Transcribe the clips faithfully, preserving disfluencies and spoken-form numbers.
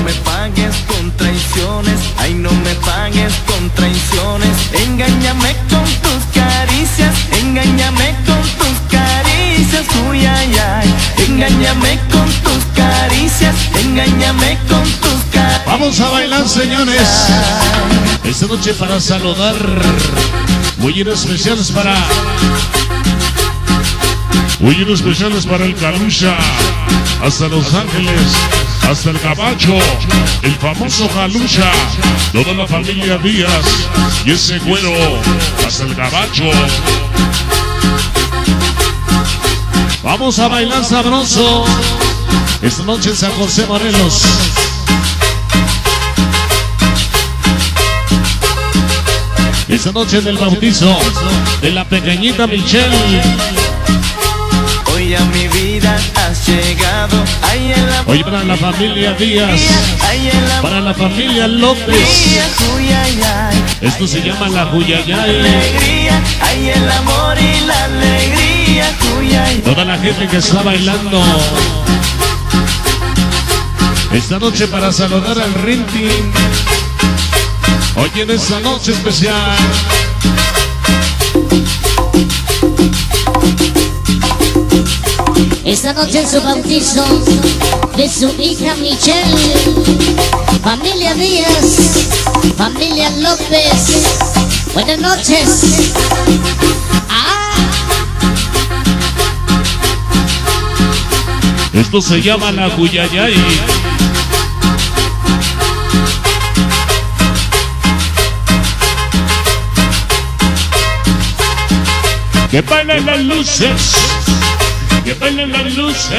me pagues con traiciones, ay no me pagues con traiciones. Engáñame con tus caricias, engáñame con tus caricias, uy ay ay. Engáñame con tus caricias, engáñame con tus caricias. Vamos a bailar, señores. Esta noche para saludar, muy especiales para, muy especiales para el Calucha, hasta Los Ángeles, hasta el Gabacho, el famoso Calucha, toda la familia Díaz y ese güero, hasta el Gabacho. Vamos a bailar sabroso esta noche en San José, Morelos. Esta noche del bautizo de la pequeñita Michelle. Hoy a mi vida has llegado. Ay, el amor. Hoy para la familia Díaz, ay, el amor. Para la familia López. Uy, ay, ay. Esto se llama la Juyayay. Alegría, ay, el amor y la alegría. Uy, ay. Toda la gente que está bailando esta noche para saludar al Rintin. Hoy en esta noche especial. Esta noche en su bautizo de su hija Michelle. Familia Díaz, familia López, buenas noches. Ah. Esto se llama la Juyayay. Que bailen las luces, que bailen las luces.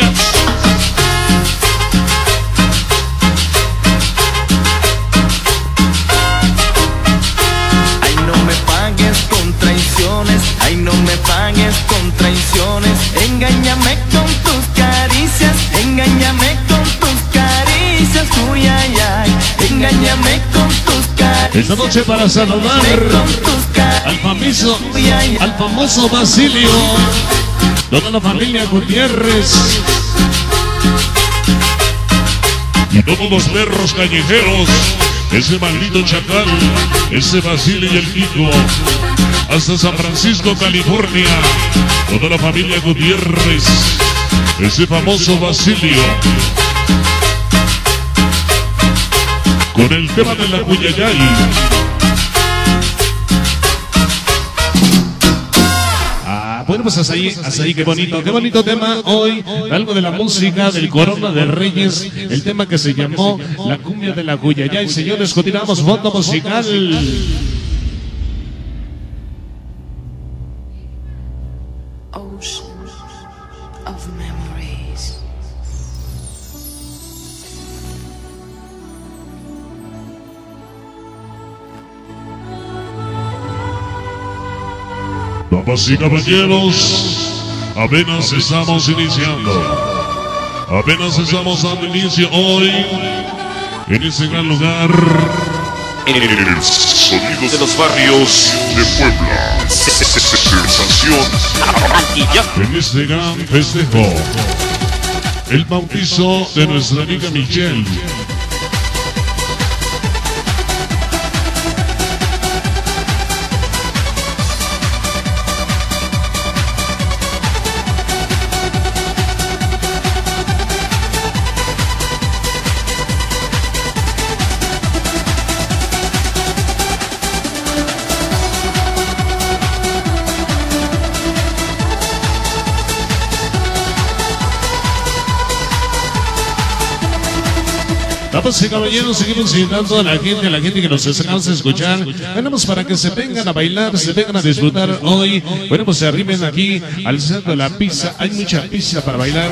Ay, no me pagues con traiciones, ay, no me pagues con traiciones. Engáñame con tus caricias, engáñame con tus caricias, uy, ay, ay. Engáñame con tus caricias. Esta noche para saludar al famoso, al famoso Basilio, toda la familia Gutiérrez y todos los perros callejeros, ese maldito chacal, ese Basilio y el Kiko, hasta San Francisco, California, toda la familia Gutiérrez, ese famoso Basilio, con el tema de la Juyayay. Bueno, pues hasta ahí, hasta ahí, qué bonito, qué bonito tema hoy, algo de la música del Corona de Reyes, el tema que se llamó La Cumbia de la Juyayay. Señores, continuamos, fondo musical. Damas y caballeros, apenas estamos iniciando, apenas estamos dando inicio hoy en este gran lugar, el sonido de los barrios de Puebla, sensación, en este gran festejo, el bautizo de nuestra amiga Michelle. Damas y caballeros, seguimos invitando a la gente, a la gente que nos acabamos de escuchar. Venimos para que se vengan a bailar, se vengan a disfrutar hoy. Bueno, pues se arriben aquí al centro de la pizza. Hay mucha pizza para bailar.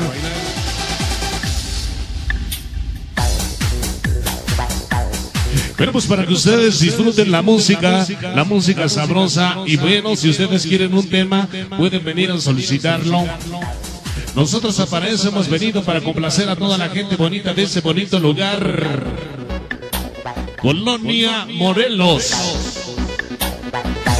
Bueno, pues para que ustedes disfruten la música, la música sabrosa. Y bueno, si ustedes quieren un tema, pueden venir a solicitarlo. Nosotros aparece hemos venido para complacer a toda la gente bonita de ese bonito lugar. Colonia Morelos.